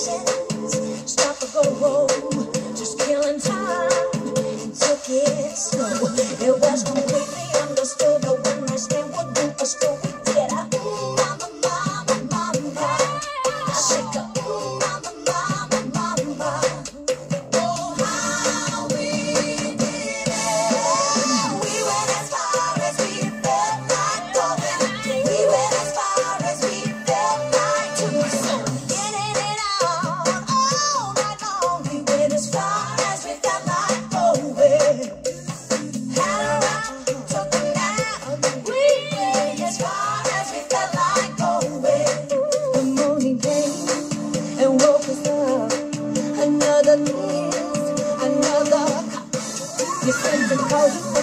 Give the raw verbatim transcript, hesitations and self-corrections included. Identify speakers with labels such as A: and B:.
A: patience, stop or go home, just killing time, took it slow. It was completely understood, no one night stand would do a story. Did I? Ooh, mama, mama, mama, I shake up. Ooh, mama, mama, mama. Oh, how we did it. We went as far as we felt like going. We went as far as we felt like to. Getting it out all night long. We went as far as we felt like going. Had a rock, took a nap. We went as far as we felt like going. The morning came and woke us up. Another kiss, another cup. You sent the coat.